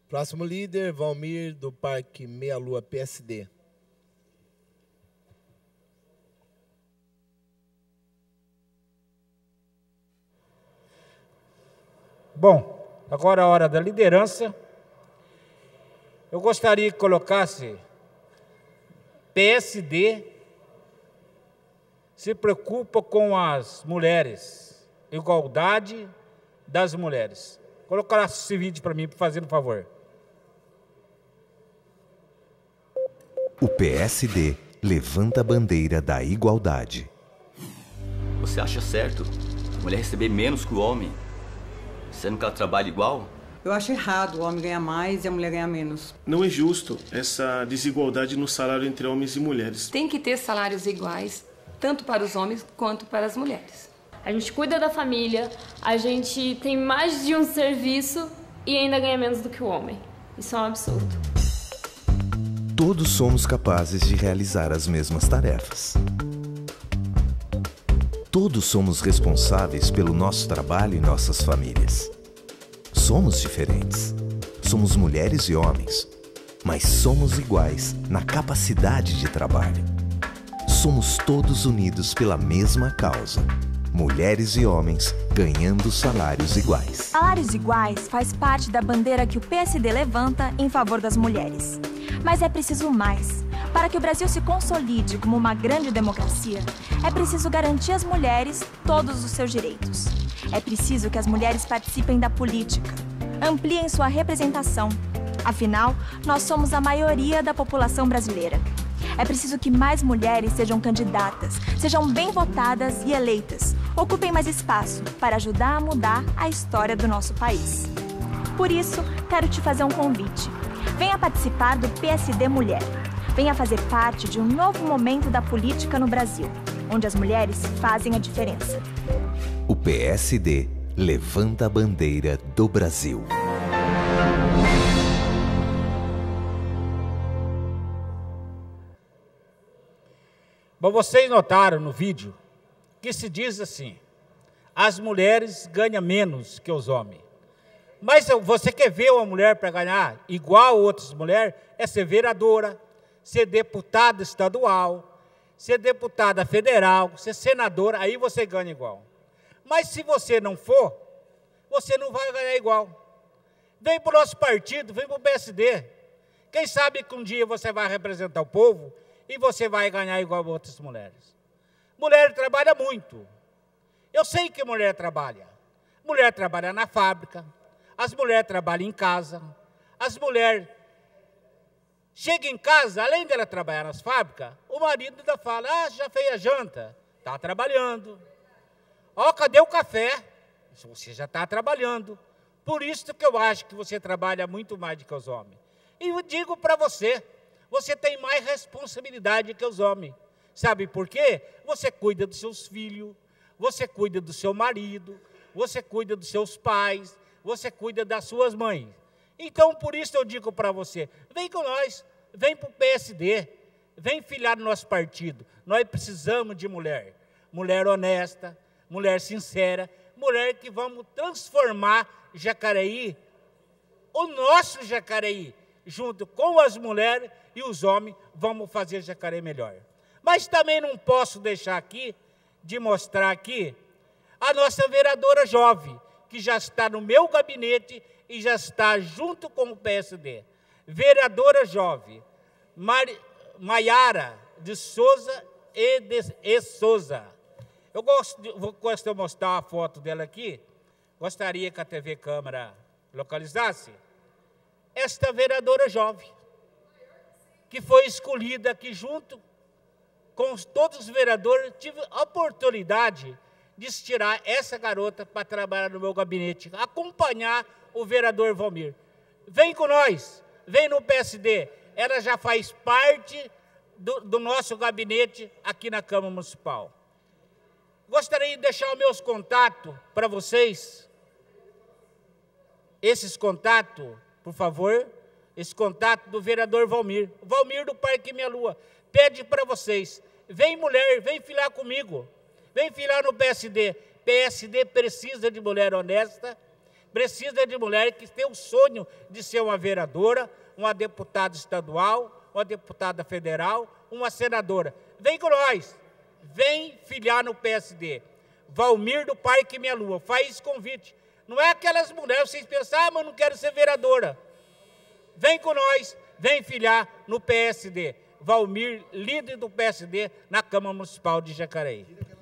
Próximo líder, Valmir, do Parque Meia Lua, PSD. Bom, agora a hora da liderança. Eu gostaria que colocasse PSD se preocupa com as mulheres, igualdade das mulheres. Colocar esse vídeo para mim, fazendo um favor. O PSD levanta a bandeira da igualdade. Você acha certo a mulher receber menos que o homem, sendo que ela trabalha igual? Eu acho errado o homem ganhar mais e a mulher ganhar menos. Não é justo essa desigualdade no salário entre homens e mulheres. Tem que ter salários iguais, tanto para os homens quanto para as mulheres. A gente cuida da família, a gente tem mais de um serviço e ainda ganha menos do que o homem. Isso é um absurdo. Todos somos capazes de realizar as mesmas tarefas. Todos somos responsáveis pelo nosso trabalho e nossas famílias. Somos diferentes. Somos mulheres e homens, mas somos iguais na capacidade de trabalho. Somos todos unidos pela mesma causa. Mulheres e homens ganhando salários iguais. Salários iguais faz parte da bandeira que o PSD levanta em favor das mulheres. Mas é preciso mais. Para que o Brasil se consolide como uma grande democracia, é preciso garantir às mulheres todos os seus direitos. É preciso que as mulheres participem da política, ampliem sua representação. Afinal, nós somos a maioria da população brasileira. É preciso que mais mulheres sejam candidatas, sejam bem votadas e eleitas, ocupem mais espaço para ajudar a mudar a história do nosso país. Por isso, quero te fazer um convite. Venha participar do PSD Mulher. Venha fazer parte de um novo momento da política no Brasil, onde as mulheres fazem a diferença. O PSD levanta a bandeira do Brasil. Bom, vocês notaram no vídeo que se diz assim: as mulheres ganham menos que os homens. Mas você quer ver uma mulher para ganhar igual a outras mulheres? É ser vereadora, ser deputada estadual, ser deputada federal, ser senadora, aí você ganha igual. Mas se você não for, você não vai ganhar igual. Vem para o nosso partido, vem para o PSD. Quem sabe que um dia você vai representar o povo e você vai ganhar igual a outras mulheres. Mulher trabalha muito. Eu sei que mulher trabalha. Mulher trabalha na fábrica, as mulheres trabalham em casa, as mulheres chegam em casa, além dela trabalhar nas fábricas, o marido ainda fala: ah, já fez a janta, está trabalhando. Ó, cadê o café? Você já está trabalhando. Por isso que eu acho que você trabalha muito mais do que os homens. E eu digo para você, você tem mais responsabilidade que os homens. Sabe por quê? Você cuida dos seus filhos, você cuida do seu marido, você cuida dos seus pais, você cuida das suas mães. Então, por isso eu digo para você, vem com nós, vem para o PSD, vem filiar no nosso partido. Nós precisamos de mulher. Mulher honesta, mulher sincera, mulher que vamos transformar Jacareí, o nosso Jacareí, junto com as mulheres e os homens, vamos fazer Jacareí melhor. Mas também não posso deixar aqui, de mostrar aqui, a nossa vereadora jovem, que já está no meu gabinete e já está junto com o PSD. Vereadora jovem, Maiara de Souza e Souza. Eu gosto de mostrar a foto dela aqui. Gostaria que a TV Câmara localizasse. Esta vereadora jovem, que foi escolhida aqui junto com todos os vereadores, tive a oportunidade de tirar essa garota para trabalhar no meu gabinete, acompanhar o vereador Valmir. Vem com nós, vem no PSD. Ela já faz parte do nosso gabinete aqui na Câmara Municipal. Gostaria de deixar os meus contatos para vocês. Esses contatos, por favor, esse contato do vereador Valmir. Valmir do Parque Meia Lua. Pede para vocês, vem mulher, vem filiar comigo. Vem filiar no PSD. PSD precisa de mulher honesta, precisa de mulher que tem o sonho de ser uma vereadora, uma deputada estadual, uma deputada federal, uma senadora. Vem com nós, vem filiar no PSD. Valmir do Parque Minha Lua, faz esse convite. Não é aquelas mulheres, vocês pensam, mas eu não quero ser vereadora. Vem com nós, vem filiar no PSD. Valmir, líder do PSD na Câmara Municipal de Jacareí.